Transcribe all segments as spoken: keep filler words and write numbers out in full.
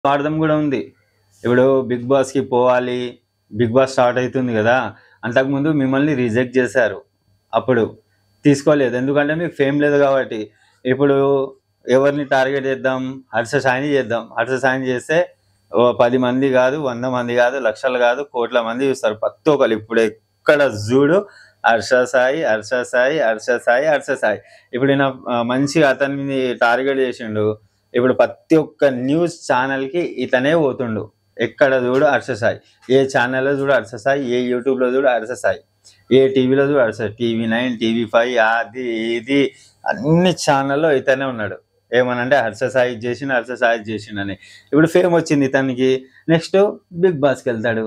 స్వార్థం కూడా ఉంది. ఇప్పుడు 'బిగ్ బాస్'కి పోవాలి, 'బిగ్ బాస్' స్టార్ట్ అయితుంది కదా! అంతకుముందు మిమ్మల్ని రిజెక్ట్ చేశారు. అప్పుడు తీసుకోలేదు. ఎందుకంటే మీకు ఫేమ్ లేదు కాబట్టి. ఇప్పుడు ఎవరిని టార్గెట్ చేద్దాం? హర్ష సాయిని చేద్దాం. హర్ష సాయిని చేస్తే ఓ పది మంది కాదు, వంద మంది కాదు, లక్షలు కాదు, కోట్ల మంది చూస్తారు. ప్రతి ఒక్కళ్ళు ఇప్పుడు ఎక్కడ చూడు హర్ష సాయి, హర్ష సాయి, హర్ష సాయి, హర్ష సాయి. ఇప్పుడు ఈయన ఆహ్, మంచిగా అతన్ని టార్గెట్ చేసిండు. ఇప్పుడు ప్రతి ఒక్క న్యూస్ ఛానల్‌కి ఇతనే పోతుండు. ఎక్కడ చూడు హర్ష సాయి. ఏ ఛానల్‌లో చూడు హర్ష సాయి, ఏ యూట్యూబ్‌లో చూడు హర్ష సాయి, ఏ టీవీలో చూడు Harsha Sai. TV nine, TV five అది ఇది అన్ని ఛానల్‌లో ఇతనే ఉన్నాడు. ఏమనంటే హర్ష సాయి ఇది చేసిండు, హర్ష సాయి ఇది చేసిండని. ఇప్పుడు ఫేమ్ వచ్చింది ఇతనికి. Next 'big బాస్'కెళ్తాడు.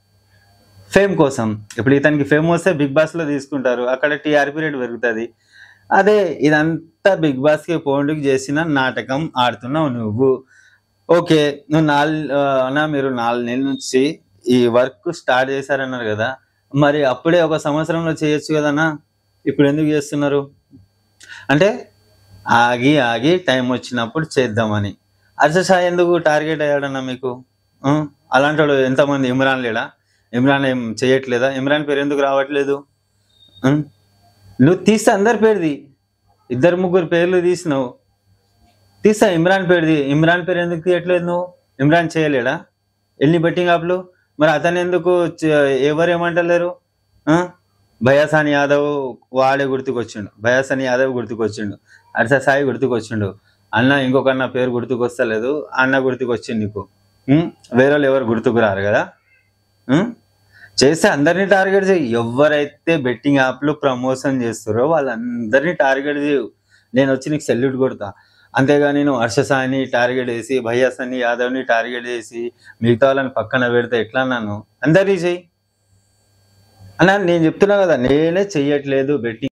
ఫేమ్ కోసం. ఇప్పుడు ఇతనికి ఫేమ్ వస్తే 'బిగ్ బాస్'లో తీసుకుంటారు. అక్కడ టీఆర్పీ రేట్ పెరుగుతది. అదే ఇదంతా 'బిగ్ బాస్'కి పోవుడుకి చేసిన నాటకం ఆడుతున్నావు నువ్వు. ఓకే. నువ్వు నాల్ ఆహ్, అన్న మీరు నాలుగు నెలల నుంచి ఈ వర్క్ స్టార్ట్ చేశారన్నారు కదా! మరి అప్పుడే ఒక సంవత్సరంలో చేయొచ్చు కదన్నా! ఇప్పుడెందుకు చేస్తున్నారు? అంటే ఆగి, ఆగి టైం వచ్చినప్పుడు చేద్దామని. హర్ష సాయి ఎందుకు టార్గెట్ అయ్యాడన్నా మీకు? హ్మ్. అలాంటోడు ఎంతమంది 'ఇమ్రాన్' లేడా? 'ఇమ్రాన్' ఏం చేయట్లేదా? 'ఇమ్రాన్' పేరు ఎందుకు రావట్లేదు? హ్మ్. నువ్వు తీస్తే అందరి పేరు తీ. ఇద్దరు ముగ్గురు పేర్లు తీసినావు. తీస్తా 'ఇమ్రాన్' పేరు తీ. 'ఇమ్రాన్' పేరు ఎందుకు తీయట్లేదు నువ్వు? 'ఇమ్రాన్' చేయలేడా? ఎన్ని బెట్టింగ్ యాప్‌లు? మరి అతనెందుకు చ ఎవరేమంటలేరు? ఆ! 'భయాసాని యాదవ్' వాడే గుర్తుకొచ్చిండు. 'భయాసాని యాదవ్' గుర్తుకొచ్చిండు. 'హర్ష సాయి' గుర్తుకొచ్చిండు. అన్న ఇంకొకన్న పేరు గుర్తుకొస్తలేదు. అన్న గుర్తుకొచ్చిండు నీకు. హ్మ్. వేరోళ్ళు ఎవరు గుర్తుకు రారు కదా! హ్మ్. చేస్తే అందరిని టార్గెట్ చెయ్యి. ఎవ్వరైతే బెట్టింగ్ యాప్‌లు ప్రమోషన్ చేస్తుర్రో వాళ్ళందరిని టార్గెట్ చెయ్యు. నేనొచ్చి నీకు సెల్యూట్ కొడతా. అంతేగాని నువ్వు హర్ష సాయిని టార్గెట్ చేసి, 'భయాసాని యాదవ్‌ని' టార్గెట్ చేసి, మిగతా వాళ్ళని పక్కన పెడితే ఎట్లా అన్నా నువ్వు? అందరిని చెయ్యి. అన్న నేను చెప్తున్నా కదా! నేనే చెయ్యట్లేదు బెట్టింగ్